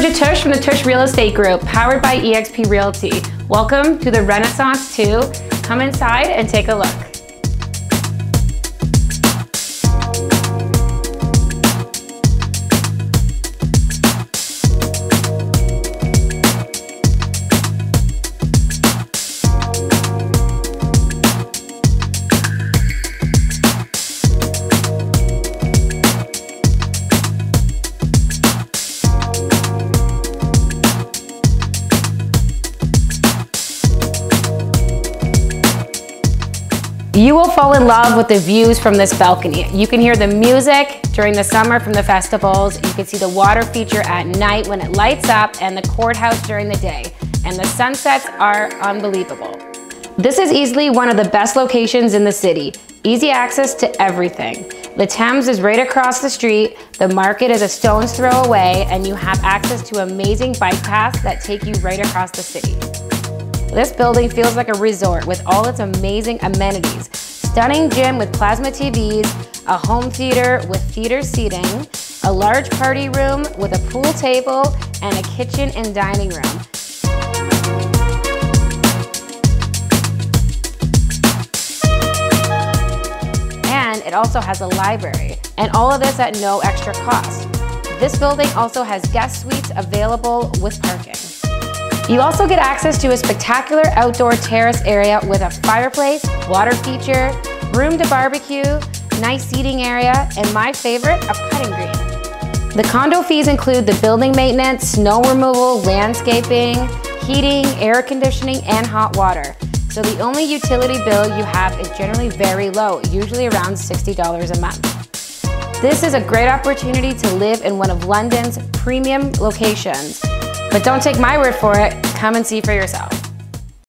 to Tush from the Tush Real Estate Group, powered by eXp Realty. Welcome to the Renaissance 2. Come inside and take a look. You will fall in love with the views from this balcony. You can hear the music during the summer from the festivals. You can see the water feature at night when it lights up, and the courthouse during the day. And the sunsets are unbelievable. This is easily one of the best locations in the city. Easy access to everything. The Thames is right across the street, the market is a stone's throw away, and you have access to amazing bike paths that take you right across the city. This building feels like a resort with all its amazing amenities. Stunning gym with plasma TVs, a home theater with theater seating, a large party room with a pool table, and a kitchen and dining room. And it also has a library, and all of this at no extra cost. This building also has guest suites available with parking. You also get access to a spectacular outdoor terrace area with a fireplace, water feature, room to barbecue, nice seating area, and my favorite, a putting green. The condo fees include the building maintenance, snow removal, landscaping, heating, air conditioning, and hot water. So the only utility bill you have is generally very low, usually around $60 a month. This is a great opportunity to live in one of London's premium locations. But don't take my word for it, come and see for yourself.